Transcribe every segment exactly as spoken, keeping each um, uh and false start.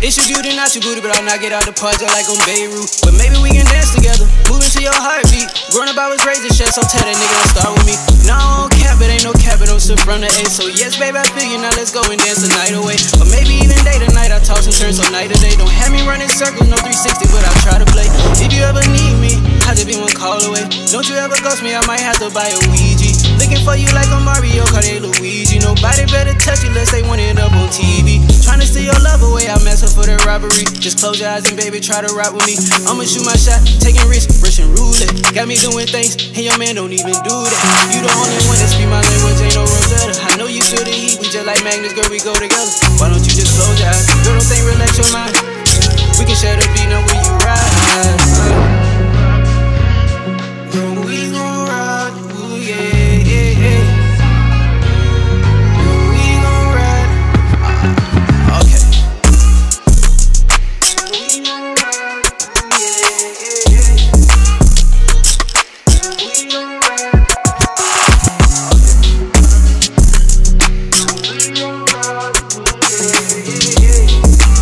It's your beauty, not your booty, but I'll knock it out the park just like on Beirut. But maybe we can dance together, move into your heartbeat. Growing up, I was raised in chef, so tell that nigga don't start with me. No, I don't cap, it ain't no cap, it don't sit from the A. So yes, baby, I feel you, now let's go and dance the night away. Or maybe even day to night, I toss and turn, so night to day. Don't have me running circles, no three sixty, but I'll try to play. If you ever need me, I'll just be one call away. Don't you ever ghost me, I might have to buy a Ouija. Looking for you like a Mario Kart, they Luigi. Nobody better touch you unless they want it up on T V. Trying to steal your love away, I mess up for the robbery. Just close your eyes and baby, try to rock with me. I'ma shoot my shot, taking risks, Russian roulette. Got me doing things, and your man don't even do that. You the only one that speak my language, ain't no Rosetta. I know you feel the heat, we just like magnets, girl, we go together. Why don't you just close your eyes? Girl, don't think, relax your mind. We can share the beat, now when you ride. Girl, we gon' ride, ooh yeah, yeah, yeah. Girl, we gon' ride. Uh, okay. Girl, we gon' ride, ooh yeah, yeah, yeah. Girl, we gon' ride. Okay. Girl, we gon' ride, ooh yeah, yeah, yeah.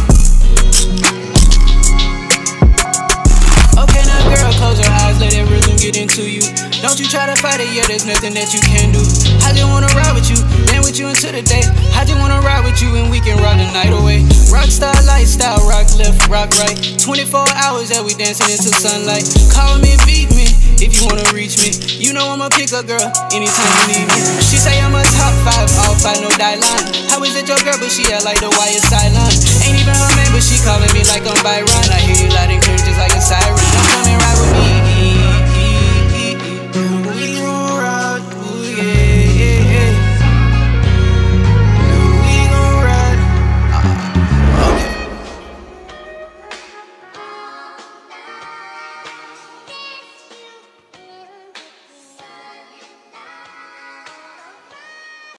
Okay, now girl, close your eyes, let that rhythm get into you. Don't you try to fight it, yeah, there's nothing that you can do. I just wanna ride with you, dance with you into the day. I just wanna ride with you and we can rock the night away. Rockstar lifestyle, rock left, rock right. twenty-four hours that we dancing into sunlight. Call me, beat me, if you wanna reach me. You know I'ma pick up, girl, anytime you need me. She say I'm a top five, all five, no die line. How is it your girl, but she act like the wire sideline. Ain't even her man, but she calling me like I'm Byron. I hear you loud and clear just like a siren. Don't come and ride with me.